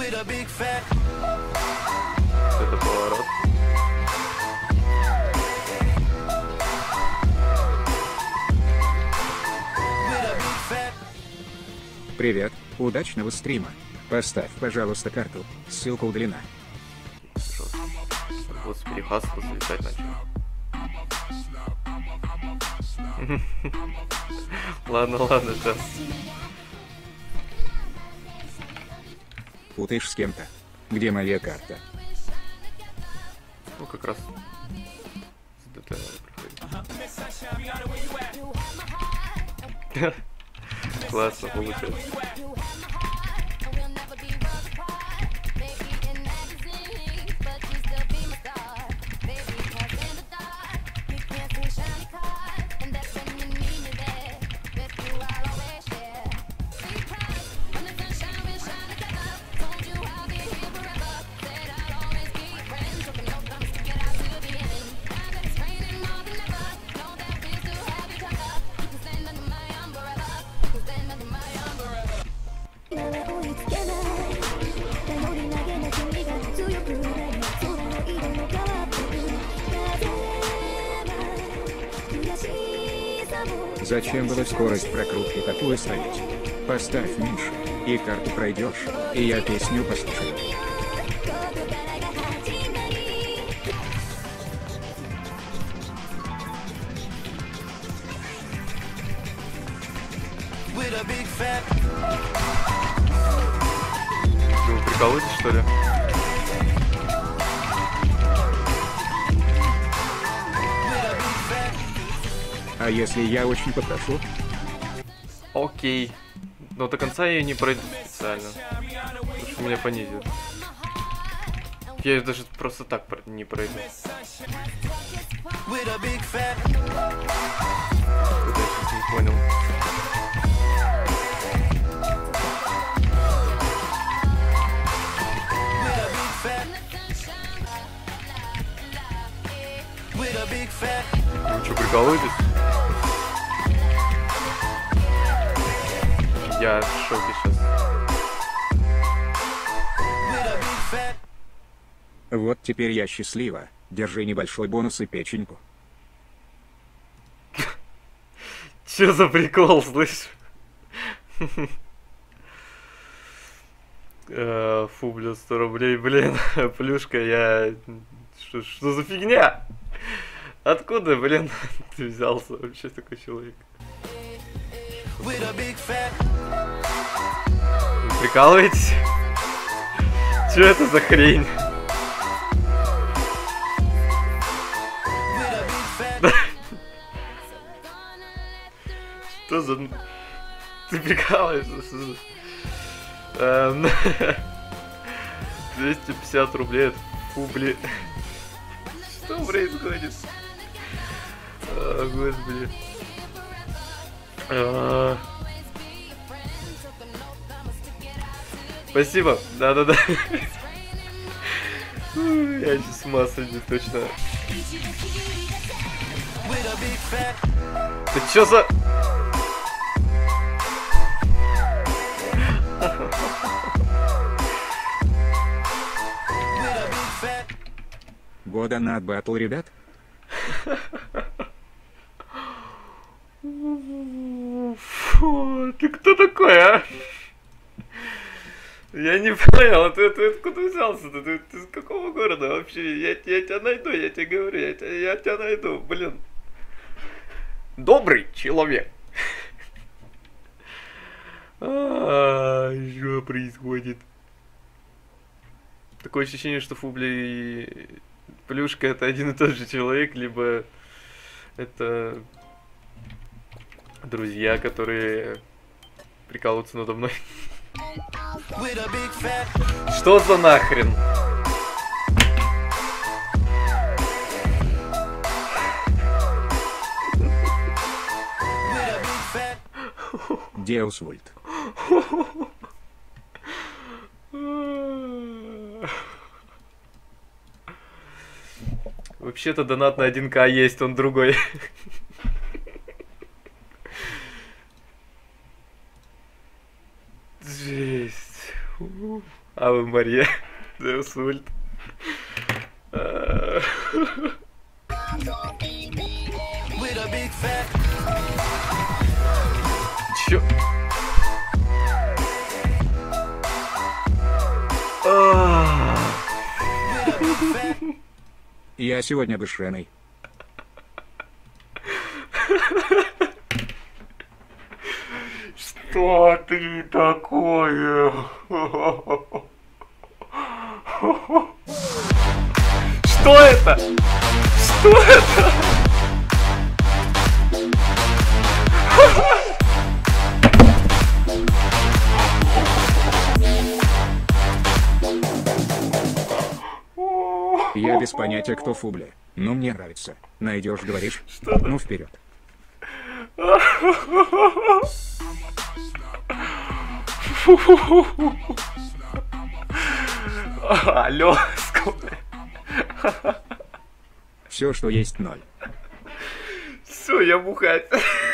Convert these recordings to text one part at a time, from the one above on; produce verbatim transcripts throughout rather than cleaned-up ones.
Это поворот. Привет, удачного стрима. Поставь, пожалуйста, карту. Ссылка удалена. Вот с перехаста залетать начал. Ладно, ладно, сейчас. Путаешь с кем-то. Где моя карта? Ну, как раз. С ДТ надо проходить. Классно получается. Зачем было скорость прокрутки такую ставить? Поставь меньше, и карту пройдешь, и я песню послушаю. Вы прикалываетесь, что ли? А если я очень попрошу? Окей. Но до конца я не пройду специально. Потому что меня понизят. Я ее даже просто так не пройду. Куда я сейчас не понял. Вы что, прикалываетесь? Я в шоке сейчас. Вот теперь я счастлива. Держи небольшой бонус и печеньку. Чё за прикол, слышь? Фу, блин, сто рублей, блин. Плюшка, я... Что, что за фигня? Откуда, блин, ты взялся вообще такой человек? Вы прикалываетесь? Чё это за хрень? Что за... Ты прикалываешься? двести пятьдесят рублей, фу, блин. Что происходит? О, господи. А... Спасибо. Да-да-да. Я сейчас с ума сойду, точно. Ты чё за... Года на батл, ребят? Фу, ты кто такой, а? Я не понял, ты, ты откуда взялся? Ты, ты, ты из какого города вообще? Я, я тебя найду, я тебе говорю, я, тебя- я тебя найду, блин. Добрый человек. А, что происходит? Такое ощущение, что Фубли и Плюшка это один и тот же человек, либо это друзья, которые прикалываются надо мной. Что за нахрен? Деус Вольт. Вообще-то донат на один ка есть, он другой. Жесть. А Аве Мария. Деус Вульт. Чё? Я сегодня душеный. Что ты такое? Что это? Что это? Я без понятия, кто Фубля, но мне нравится. Найдешь, говоришь? Что? Ну вперед. Алло, сколько? Все, что есть ноль. Все, я бухать.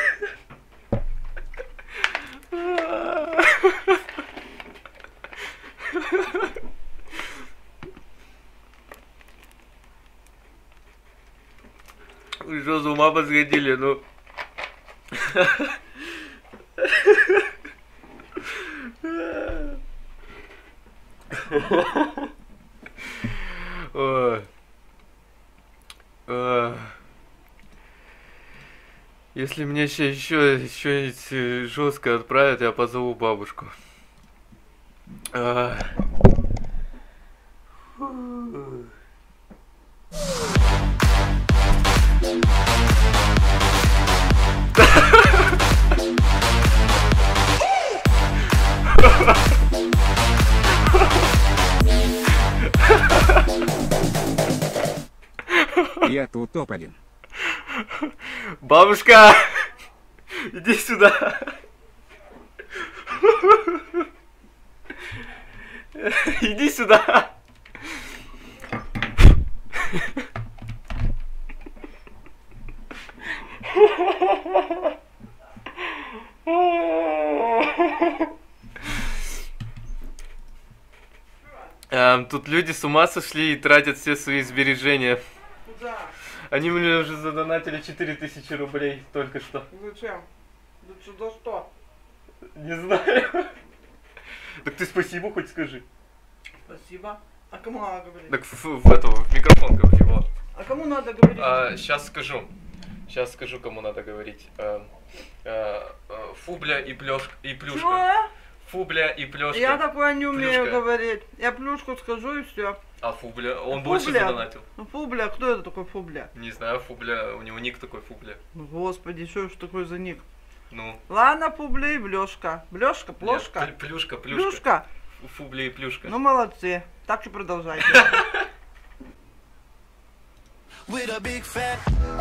Вы что, с ума посходили, ну? Ой. Ой. Если мне еще еще что-нибудь жестко отправят, я позову бабушку. А. Я тут топ один. Бабушка! Иди сюда! Иди сюда! Эм, тут люди с ума сошли и тратят все свои сбережения. Да. Они мне уже задонатили четыре тысячи рублей только что. Зачем? Да что, за что? Не знаю. Так ты спасибо хоть скажи. Спасибо. А кому надо говорить? Так в, в эту, в микрофон говори, вот. А кому надо говорить? А, сейчас скажу. Сейчас скажу, кому надо говорить. А, а, а, Фубля и плёшка и плюшка. Чё? Фубля и плёшка. Я такое не умею Плюшка. говорить. Я плюшку скажу и все. А Фубля, он Фубля? больше задонатил. Ну Фубля, кто это такой Фубля? Не знаю, Фубля, у него ник такой Фубля. Господи, что ж такой за ник? Ну. Ладно, Фубля и Блёшка. Блёшка, плошка? Нет, плюшка, плюшка. Плюшка? Фубля и плюшка. Ну молодцы. Так и продолжайте. With a big fat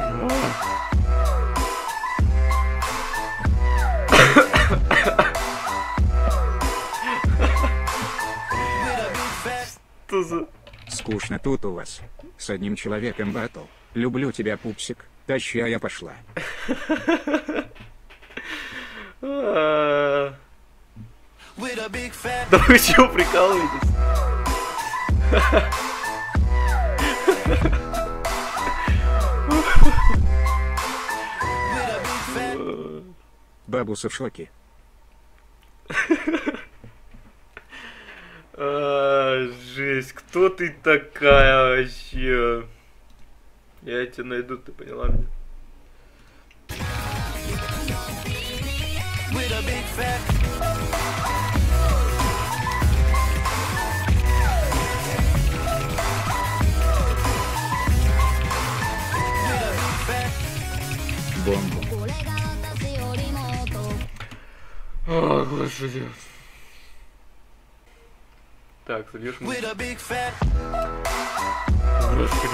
Что за... Скучно тут у вас. С одним человеком батл. Люблю тебя, пупсик. Тащи, а я пошла. А. with a big fat Да вы чего прикалываетесь? with a big fat Бабуса в шоке. А, жесть, кто ты такая вообще? Я тебя найду, ты поняла меня? with a big fat with a big fat Бомбу. О, господи. Так, забьешь мне. with a big fat Господи.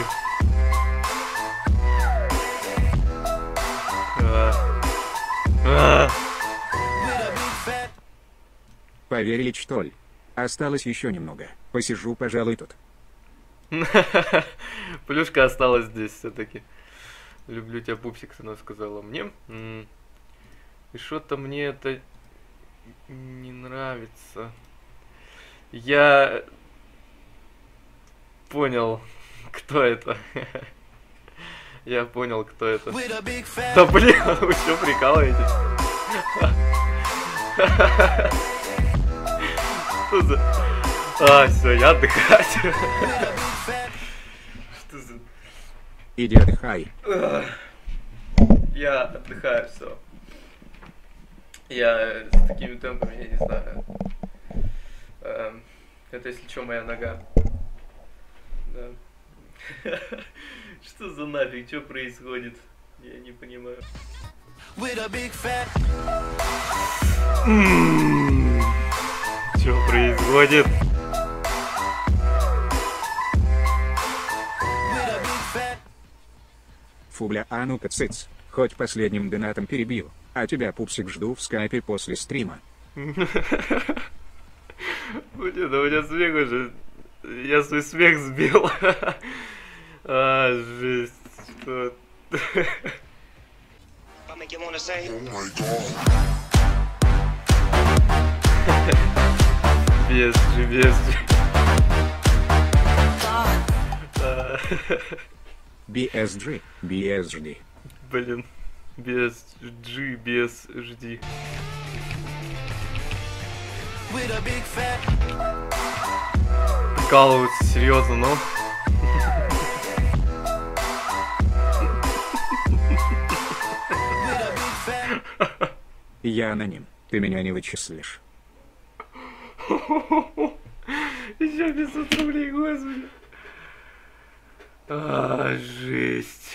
А. А. with a big fat Поверили, что ли? Осталось еще немного. Посижу, пожалуй, тут. Плюшка осталась здесь все-таки. Люблю тебя, пупсик, она сказала мне. М. И что-то мне это не нравится. Я понял, кто это. Я понял, кто это. With a big fat. Да блин, вы что прикалываетесь? Что за... А, все, я отдыхать. Что за... Иди отдыхай. Я отдыхаю, все. Я с такими темпами, я не знаю. Эм, Это, если что, моя нога. Да. Что за нафиг, что происходит? Я не понимаю. With a big fat. Что происходит? With a big fat. Фу, бля, а ну-ка цыц. Хоть последним донатом перебил. А тебя, пупсик, жду в скайпе после стрима. Блин, да у меня смех уже. Я свой смех сбил. А, жесть. Что? I make you wanna say, Без же, без же. А, би эс джи, би эс джи. Блин. Без G, без жди. With a big fat. Прикалываются, серьезно, ну. With a big fat. Я аноним. Ты меня не вычислишь. Еще пятьсот рублей, господи. А, жесть.